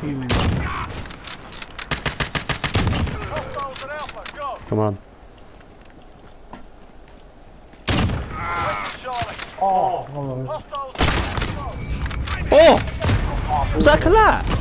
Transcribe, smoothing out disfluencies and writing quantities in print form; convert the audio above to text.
teaming. Come on. Oh! Oh! Was that a collapse?